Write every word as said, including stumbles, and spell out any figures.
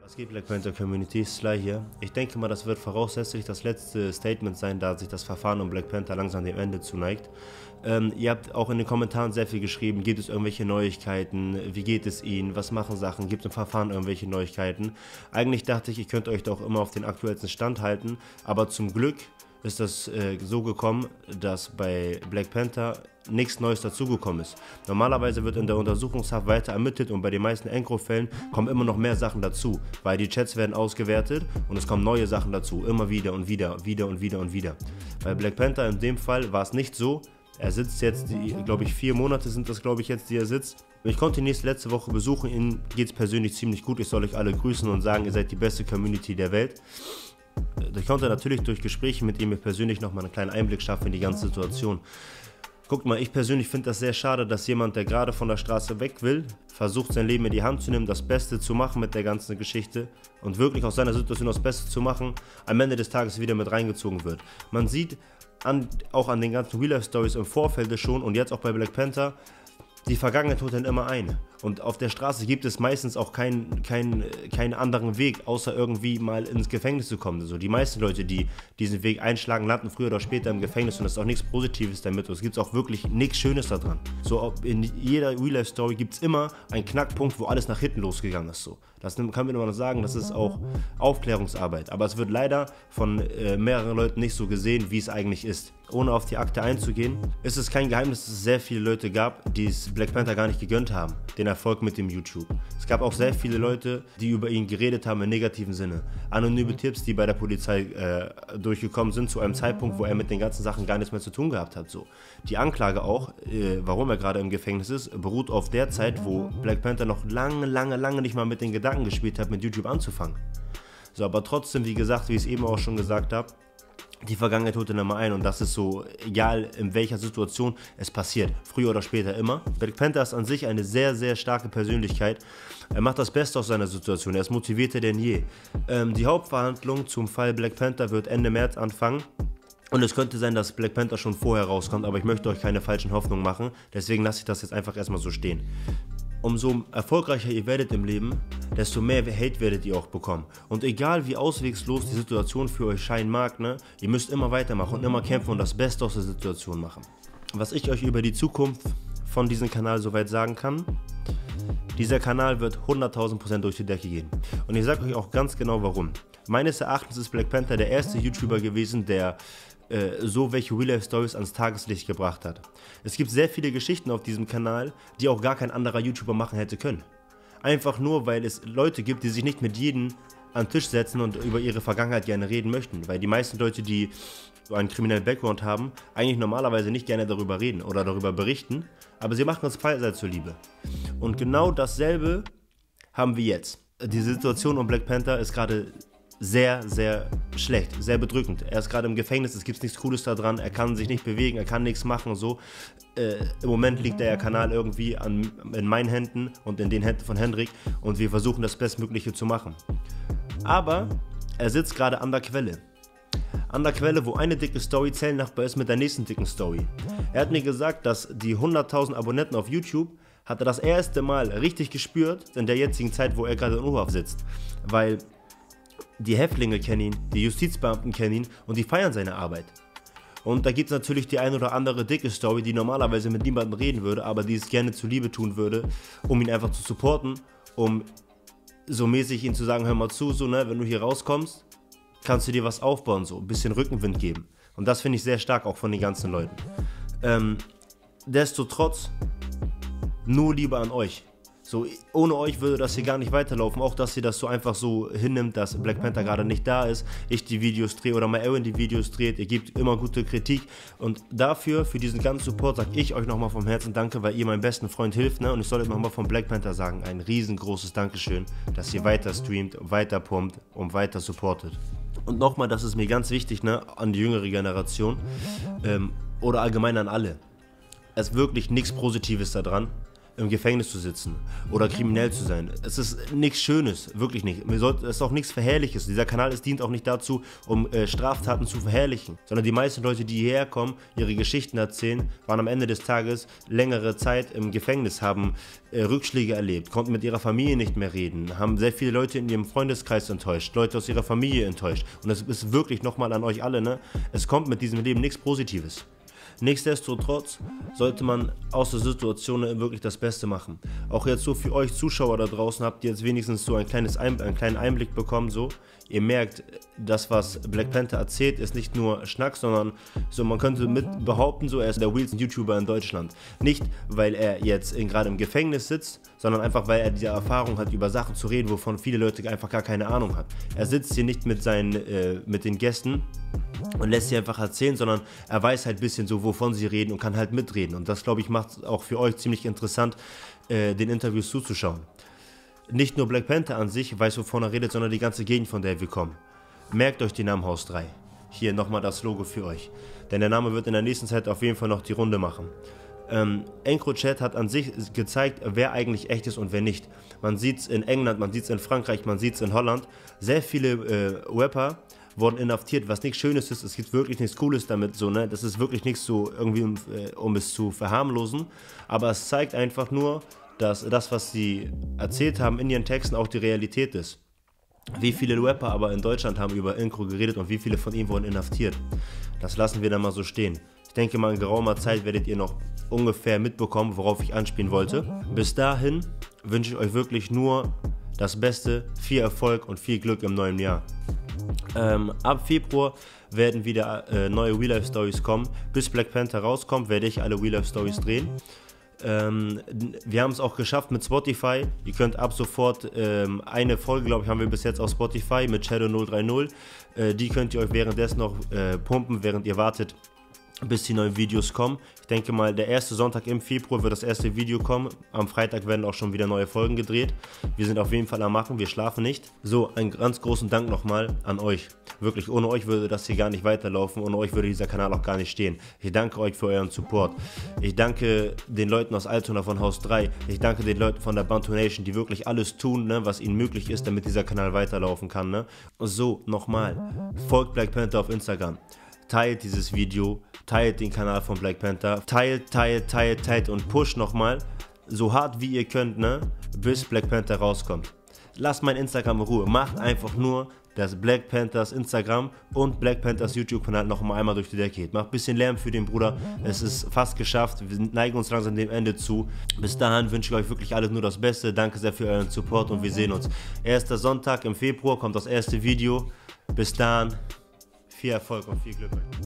Was geht, Black Panther Community? Sly hier. Ich denke mal, das wird voraussichtlich das letzte Statement sein, da sich das Verfahren um Black Panther langsam dem Ende zuneigt. Ähm, ihr habt auch in den Kommentaren sehr viel geschrieben, gibt es irgendwelche Neuigkeiten, wie geht es Ihnen, was machen Sachen, gibt es im Verfahren irgendwelche Neuigkeiten. Eigentlich dachte ich, ich könnte euch doch immer auf den aktuellsten Stand halten, aber zum Glück ist das äh, so gekommen, dass bei Black Panther nichts Neues dazugekommen ist. Normalerweise wird in der Untersuchungshaft weiter ermittelt und bei den meisten Encro-Fällen kommen immer noch mehr Sachen dazu, weil die Chats werden ausgewertet und es kommen neue Sachen dazu, immer wieder und wieder, wieder und wieder und wieder. Bei Black Panther in dem Fall war es nicht so. Er sitzt jetzt, glaube ich, vier Monate sind das, glaube ich, jetzt, die er sitzt. Ich konnte ihn nächste letzte Woche besuchen, Ihnen geht es persönlich ziemlich gut. Ich soll euch alle grüßen und sagen, ihr seid die beste Community der Welt. Ich konnte natürlich durch Gespräche mit ihm persönlich nochmal einen kleinen Einblick schaffen in die ganze Situation. Guckt mal, ich persönlich finde das sehr schade, dass jemand, der gerade von der Straße weg will, versucht sein Leben in die Hand zu nehmen, das Beste zu machen mit der ganzen Geschichte und wirklich aus seiner Situation das Beste zu machen, am Ende des Tages wieder mit reingezogen wird. Man sieht an, auch an den ganzen Real-Life-Stories im Vorfeld schon und jetzt auch bei Black Panther, die Vergangenheit holt dann immer ein. Und auf der Straße gibt es meistens auch keinen kein, kein anderen Weg, außer irgendwie mal ins Gefängnis zu kommen. Also die meisten Leute, die diesen Weg einschlagen, landen früher oder später im Gefängnis und das ist auch nichts Positives damit. Und es gibt auch wirklich nichts Schönes daran. So in jeder Real-Life-Story gibt es immer einen Knackpunkt, wo alles nach hinten losgegangen ist. So. Das kann man immer noch sagen, das ist auch Aufklärungsarbeit. Aber es wird leider von äh, mehreren Leuten nicht so gesehen, wie es eigentlich ist. Ohne auf die Akte einzugehen, ist es kein Geheimnis, dass es sehr viele Leute gab, die es Black Panther gar nicht gegönnt haben, den Erfolg mit dem YouTube. Es gab auch sehr viele Leute, die über ihn geredet haben im negativen Sinne. Anonyme Tipps, die bei der Polizei äh, durchgekommen sind, zu einem Zeitpunkt, wo er mit den ganzen Sachen gar nichts mehr zu tun gehabt hat. So. Die Anklage auch, äh, warum er gerade im Gefängnis ist, beruht auf der Zeit, wo Black Panther noch lange, lange, lange nicht mal mit den Gedanken gespielt hat, mit YouTube anzufangen. So, aber trotzdem, wie gesagt, wie ich es eben auch schon gesagt habe, die Vergangenheit holt ihn immer ein und das ist so, egal in welcher Situation es passiert, früher oder später immer. Black Panther ist an sich eine sehr, sehr starke Persönlichkeit. Er macht das Beste aus seiner Situation, er ist motivierter denn je. Ähm, die Hauptverhandlung zum Fall Black Panther wird Ende März anfangen. Und es könnte sein, dass Black Panther schon vorher rauskommt, aber ich möchte euch keine falschen Hoffnungen machen, deswegen lasse ich das jetzt einfach erstmal so stehen. Umso erfolgreicher ihr werdet im Leben, desto mehr Hate werdet ihr auch bekommen. Und egal wie auswegslos die Situation für euch scheinen mag, ne, ihr müsst immer weitermachen und immer kämpfen und das Beste aus der Situation machen. Was ich euch über die Zukunft von diesem Kanal soweit sagen kann, dieser Kanal wird hunderttausend Prozent durch die Decke gehen. Und ich sage euch auch ganz genau warum. Meines Erachtens ist Black Panther der erste YouTuber gewesen, der äh, so welche Real-Life-Stories ans Tageslicht gebracht hat. Es gibt sehr viele Geschichten auf diesem Kanal, die auch gar kein anderer YouTuber machen hätte können. Einfach nur, weil es Leute gibt, die sich nicht mit jedem an den Tisch setzen und über ihre Vergangenheit gerne reden möchten. Weil die meisten Leute, die so einen kriminellen Background haben, eigentlich normalerweise nicht gerne darüber reden oder darüber berichten, aber sie machen es Fallseits zuliebe. Und genau dasselbe haben wir jetzt. Die Situation um Black Panther ist gerade sehr, sehr schlecht, sehr bedrückend. Er ist gerade im Gefängnis, es gibt nichts Cooles daran, er kann sich nicht bewegen, er kann nichts machen, so. Äh, Im Moment liegt der Kanal irgendwie an, in meinen Händen und in den Händen von Hendrik und wir versuchen das Bestmögliche zu machen. Aber er sitzt gerade an der Quelle. An der Quelle, wo eine dicke Story zellnachbar ist mit der nächsten dicken Story. Er hat mir gesagt, dass die hunderttausend Abonnenten auf YouTube hat er das erste Mal richtig gespürt in der jetzigen Zeit, wo er gerade in U-Haft sitzt. Weil die Häftlinge kennen ihn, die Justizbeamten kennen ihn und die feiern seine Arbeit. Und da gibt es natürlich die ein oder andere dicke Story, die normalerweise mit niemandem reden würde, aber die es gerne zuliebe tun würde, um ihn einfach zu supporten, um so mäßig ihm zu sagen, hör mal zu, so, ne, wenn du hier rauskommst, kannst du dir was aufbauen, so ein bisschen Rückenwind geben. Und das finde ich sehr stark auch von den ganzen Leuten. Ähm, destotrotz, nur Liebe an euch. So, ohne euch würde das hier gar nicht weiterlaufen, auch dass ihr das so einfach so hinnimmt, dass Black Panther gerade nicht da ist, ich die Videos drehe oder mal Aaron die Videos dreht, ihr gebt immer gute Kritik und dafür, für diesen ganzen Support, sage ich euch nochmal vom Herzen danke, weil ihr meinem besten Freund hilft, ne? Und ich soll euch nochmal von Black Panther sagen, ein riesengroßes Dankeschön, dass ihr weiter streamt, weiter pumpt und weiter supportet. Und nochmal, das ist mir ganz wichtig, ne, an die jüngere Generation ähm, oder allgemein an alle, es ist wirklich nichts Positives daran, im Gefängnis zu sitzen oder kriminell zu sein. Es ist nichts Schönes, wirklich nicht. Es ist auch nichts Verherrliches. Dieser Kanal ist, dient auch nicht dazu, um äh, Straftaten zu verherrlichen, sondern die meisten Leute, die hierher kommen, ihre Geschichten erzählen, waren am Ende des Tages längere Zeit im Gefängnis, haben äh, Rückschläge erlebt, konnten mit ihrer Familie nicht mehr reden, haben sehr viele Leute in ihrem Freundeskreis enttäuscht, Leute aus ihrer Familie enttäuscht. Und das ist wirklich nochmal an euch alle, ne? Es kommt mit diesem Leben nichts Positives. Nichtsdestotrotz sollte man aus der Situation wirklich das Beste machen. Auch jetzt so für euch Zuschauer da draußen habt ihr jetzt wenigstens so ein kleines Ein einen kleinen Einblick bekommen. So, ihr merkt, das was Black Panther erzählt ist nicht nur Schnack, sondern so, man könnte mit behaupten, so, er ist der realste YouTuber in Deutschland. Nicht, weil er jetzt gerade im Gefängnis sitzt, sondern einfach, weil er diese Erfahrung hat, über Sachen zu reden, wovon viele Leute einfach gar keine Ahnung haben. Er sitzt hier nicht mit seinen, äh, mit den Gästen und lässt sie einfach erzählen, sondern er weiß halt ein bisschen so, wovon sie reden und kann halt mitreden. Und das, glaube ich, macht es auch für euch ziemlich interessant, äh, den Interviews zuzuschauen. Nicht nur Black Panther an sich weiß, wovon er redet, sondern die ganze Gegend, von der wir kommen. Merkt euch den Namen Haus drei. Hier nochmal das Logo für euch. Denn der Name wird in der nächsten Zeit auf jeden Fall noch die Runde machen. Ähm, EncroChat hat an sich gezeigt, wer eigentlich echt ist und wer nicht. Man sieht es in England, man sieht es in Frankreich, man sieht es in Holland. Sehr viele äh, Rapper wurden inhaftiert, was nichts Schönes ist. Es gibt wirklich nichts Cooles damit, so, ne? Das ist wirklich nichts so irgendwie, um, äh, um es zu verharmlosen. Aber es zeigt einfach nur, dass das, was sie erzählt haben in ihren Texten, auch die Realität ist. Wie viele Rapper aber in Deutschland haben über Encro geredet und wie viele von ihnen wurden inhaftiert. Das lassen wir dann mal so stehen. Ich denke mal, in geraumer Zeit werdet ihr noch ungefähr mitbekommen, worauf ich anspielen wollte. Bis dahin wünsche ich euch wirklich nur das Beste, viel Erfolg und viel Glück im neuen Jahr. Ähm, ab Februar werden wieder äh, neue Real Life Stories kommen. Bis Black Panther rauskommt, werde ich alle Real Life Stories drehen. Ähm, wir haben es auch geschafft mit Spotify. Ihr könnt ab sofort ähm, eine Folge, glaube ich, haben wir bis jetzt auf Spotify mit Shadow null drei null. Äh, die könnt ihr euch währenddessen noch äh, pumpen, während ihr wartet, bis die neuen Videos kommen. Ich denke mal, der erste Sonntag im Februar wird das erste Video kommen. Am Freitag werden auch schon wieder neue Folgen gedreht. Wir sind auf jeden Fall am Machen, wir schlafen nicht. So, einen ganz großen Dank nochmal an euch. Wirklich, ohne euch würde das hier gar nicht weiterlaufen. Ohne euch würde dieser Kanal auch gar nicht stehen. Ich danke euch für euren Support. Ich danke den Leuten aus Altona von Haus drei. Ich danke den Leuten von der Bantu Nation, die wirklich alles tun, ne, was ihnen möglich ist, damit dieser Kanal weiterlaufen kann. Ne? So, nochmal. Folgt Black Panther auf Instagram. Teilt dieses Video, teilt den Kanal von Black Panther, teilt, teilt, teilt, teilt und pusht nochmal, so hart wie ihr könnt, ne, bis Black Panther rauskommt. Lasst mein Instagram in Ruhe, macht einfach nur, dass Black Panthers Instagram und Black Panthers YouTube-Kanal noch mal einmal durch die Decke geht. Macht ein bisschen Lärm für den Bruder, es ist fast geschafft, wir neigen uns langsam dem Ende zu. Bis dahin wünsche ich euch wirklich alles nur das Beste, danke sehr für euren Support und wir sehen uns. Erster Sonntag im Februar kommt das erste Video, bis dahin. Viel Erfolg und viel Glück.